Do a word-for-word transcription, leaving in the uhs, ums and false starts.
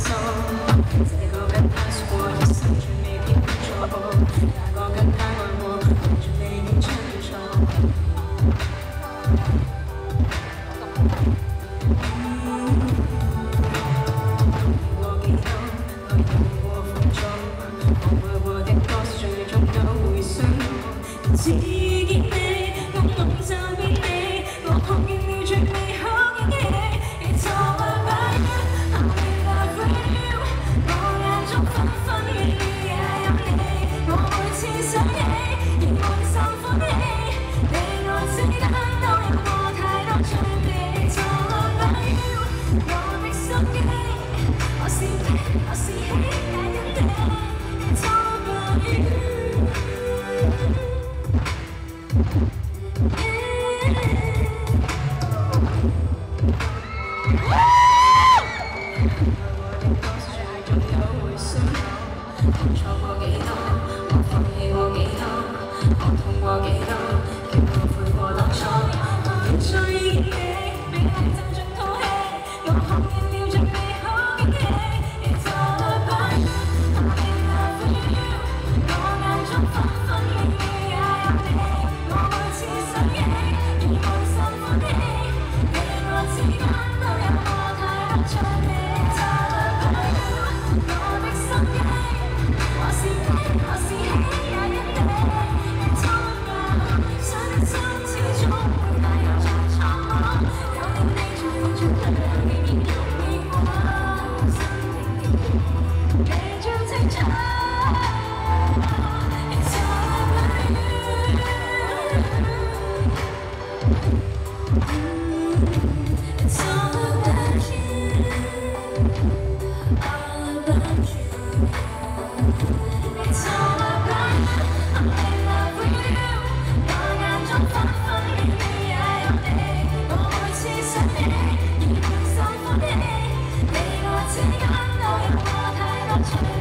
只見你，我夢就變你，我看見了最美好嘅你。It's all about you, I'm in love with you。我眼中分分秒秒也有你，我每次想起，亦滿心歡喜。你我之間都有過太多趣味。It's all about you，我的心機，我是悲，我是喜，也因你。It's all about you。 錯過幾多，我放棄過幾多，我痛過幾多，叫我悔過當初。現在已經你，比你增進套戲，我看見了最美好嘅你。It's all about you，I'm in love with you。我眼中分分秒秒也有你，我每次想起，亦滿心歡喜。你我之間都有過太多趣味。It's all about you，我的心機。 我是悲，我是喜，也因你。It's all about，想你心始終會帶有着錯愕，有了你在付出對你仍然容易過，心定定，你最清楚。It's all about you， It's all about you， all about you。 It's all about you, I'm in love with you。我眼中分分秒秒也有你，我每次想起，亦滿心歡喜。你我之間都有過太多趣。